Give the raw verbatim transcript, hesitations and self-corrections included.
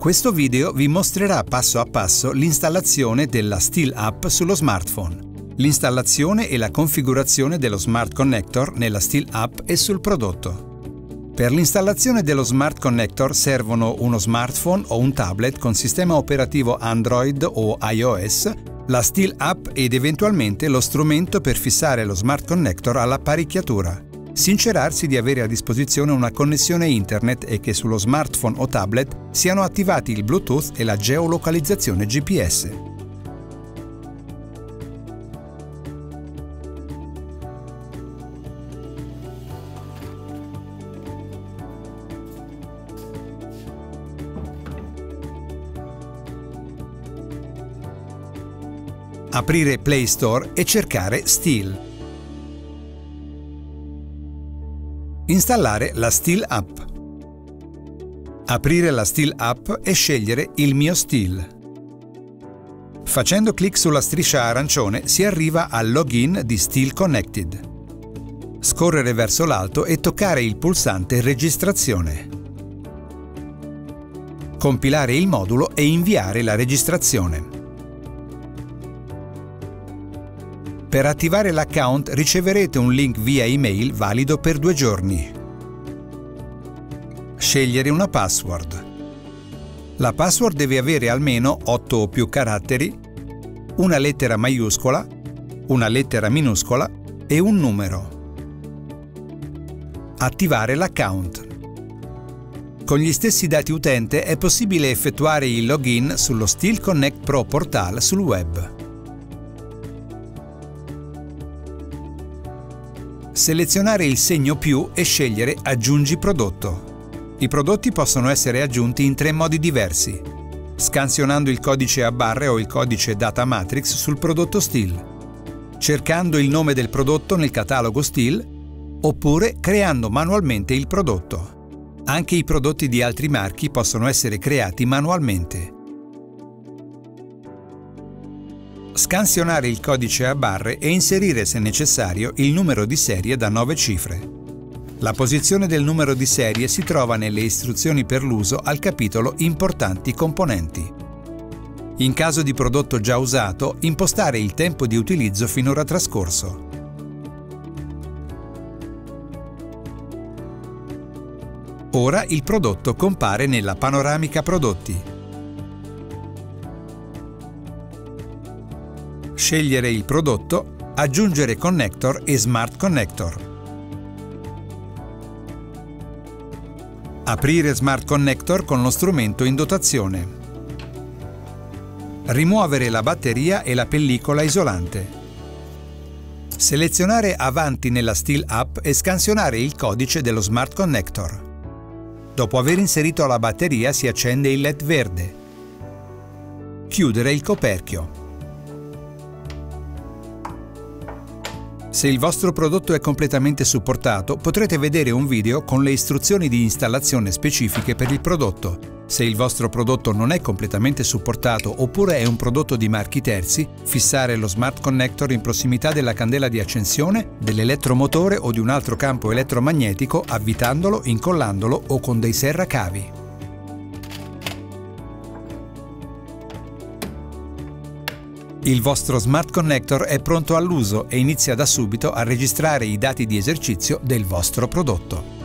Questo video vi mostrerà passo a passo l'installazione della Stihl App sullo smartphone, l'installazione e la configurazione dello Smart Connector nella Stihl App e sul prodotto. Per l'installazione dello Smart Connector servono uno smartphone o un tablet con sistema operativo Android o iOS, la Stihl App ed eventualmente lo strumento per fissare lo Smart Connector all'apparecchiatura. Sincerarsi di avere a disposizione una connessione internet e che sullo smartphone o tablet siano attivati il Bluetooth e la geolocalizzazione G P S. Aprire Play Store e cercare Stihl. Installare la Stihl App. Aprire la Stihl App e scegliere Il mio Stihl. Facendo clic sulla striscia arancione si arriva al login di Stihl Connected. Scorrere verso l'alto e toccare il pulsante Registrazione. Compilare il modulo e inviare la registrazione. Per attivare l'account riceverete un link via email valido per due giorni. Scegliere una password. La password deve avere almeno otto o più caratteri, una lettera maiuscola, una lettera minuscola e un numero. Attivare l'account. Con gli stessi dati utente è possibile effettuare il login sullo Stihl Connect Pro Portal sul web. Selezionare il segno più e scegliere Aggiungi prodotto. I prodotti possono essere aggiunti in tre modi diversi: scansionando il codice a barre o il codice data matrix sul prodotto Stihl, cercando il nome del prodotto nel catalogo Stihl, oppure creando manualmente il prodotto. Anche i prodotti di altri marchi possono essere creati manualmente. Scansionare il codice a barre e inserire, se necessario, il numero di serie da nove cifre. La posizione del numero di serie si trova nelle istruzioni per l'uso al capitolo Importanti componenti. In caso di prodotto già usato, impostare il tempo di utilizzo finora trascorso. Ora il prodotto compare nella panoramica prodotti. Scegliere il prodotto, aggiungere connector e Smart Connector. Aprire Smart Connector con lo strumento in dotazione. Rimuovere la batteria e la pellicola isolante. Selezionare Avanti nella Stihl App e scansionare il codice dello Smart Connector. Dopo aver inserito la batteria si accende il L E D verde. Chiudere il coperchio. Se il vostro prodotto è completamente supportato, potrete vedere un video con le istruzioni di installazione specifiche per il prodotto. Se il vostro prodotto non è completamente supportato oppure è un prodotto di marchi terzi, fissare lo Smart Connector in prossimità della candela di accensione, dell'elettromotore o di un altro campo elettromagnetico avvitandolo, incollandolo o con dei serracavi. Il vostro Smart Connector è pronto all'uso e inizia da subito a registrare i dati di esercizio del vostro prodotto.